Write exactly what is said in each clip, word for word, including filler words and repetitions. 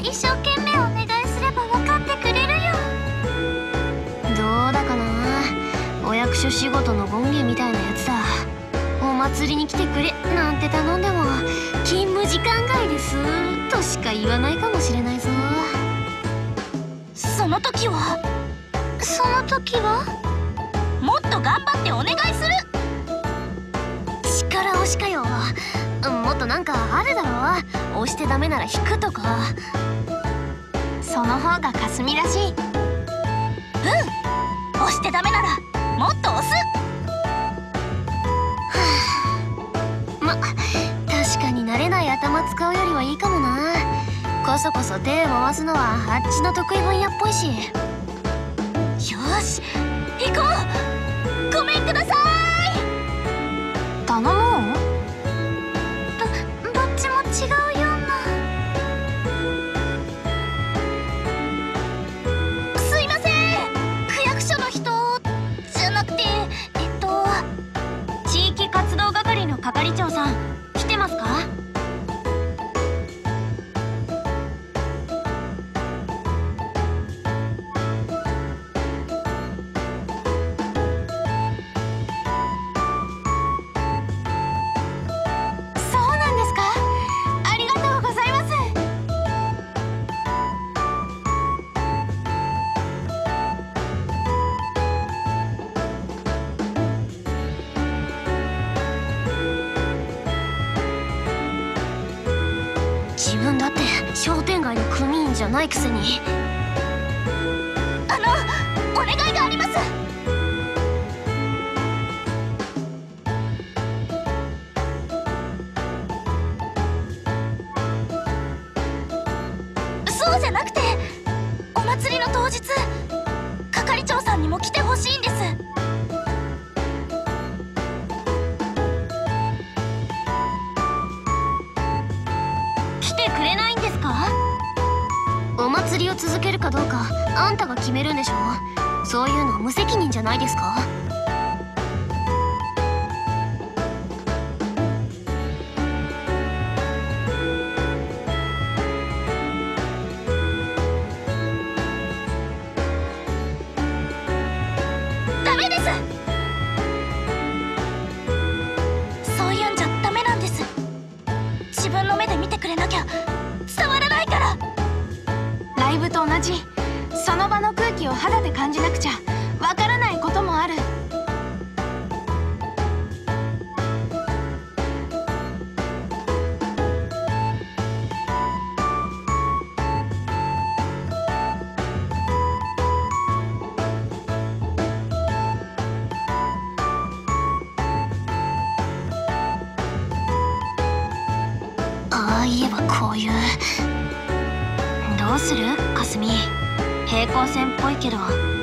一生懸命お願いすれば分かってくれるよ。どうだかな、お役所仕事の権限みたいなやつだ。お祭りに来てくれなんて頼んでも勤務時間外ですとしか言わないかもしれないぞ。 その時はその時はもっと頑張ってお願いする。 力押しかよ。もっとなんかあるだろ。押してダメなら引くとか。 その方がかすみらしい。うん、押してダメならもっと押す。 ま、確かに慣れない頭使うよりはいいかもな。こそこそ手を回すのはあっちの得意分野っぽいし。 よし行こう。ごめんください。 頼もう。ど、どっちも違うような。 すいません、区役所の人じゃなくて、えっと地域活動係の係長さん来てますか？ 自分だって商店街の組員じゃないくせに。 あの、お願いがあります。そうじゃなくて、お祭りの当日係長さんにも来てほしいんです。 お祭りを続けるかどうかあんたが決めるんでしょ。そういうの無責任じゃないですか。 ダメです。そういうんじゃダメなんです。自分の目で見てくれなきゃ伝わらないから。 ライブと同じ、その場の空気を肌で感じなくちゃわからないこともある。 ああ言えばこういう。どうするかすみ、平行線っぽいけど。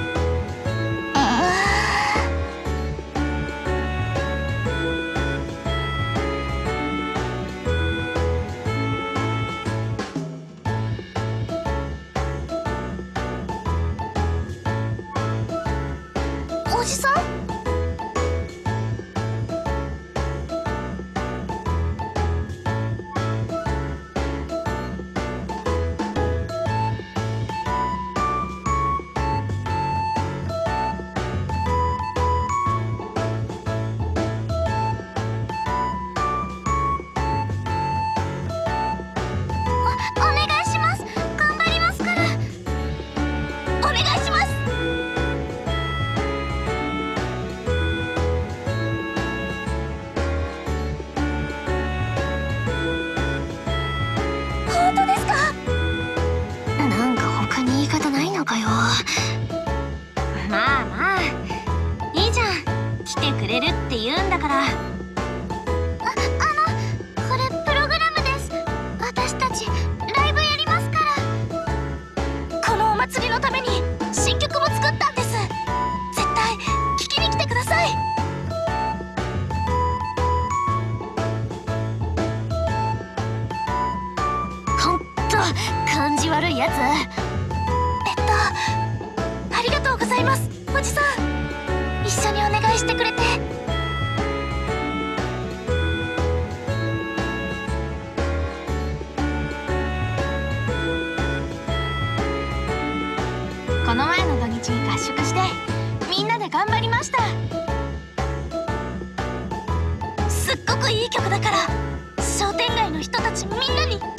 おじさん？まあまあいいじゃん、来てくれるって言うんだから。あ、あのこれプログラムです。私たちライブやりますから。 このお祭りのために新曲も作ったんです。絶対聴きに来てください。 ほんと感じ悪いやつ。 えっとありがとうございます、おじさん。一緒にお願いしてくれて。 この前の土日に合宿してみんなで頑張りました。 すっごくいい曲だから商店街の人たちみんなに